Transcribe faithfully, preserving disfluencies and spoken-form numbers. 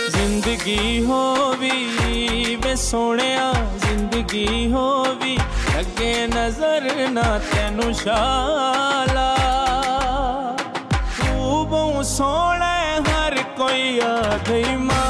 जिंदगी होवी वे सोहणिया जिंदगी होवी लगे नजर ना तेनू शाला तू बहु सोहना हर कोई आखे मां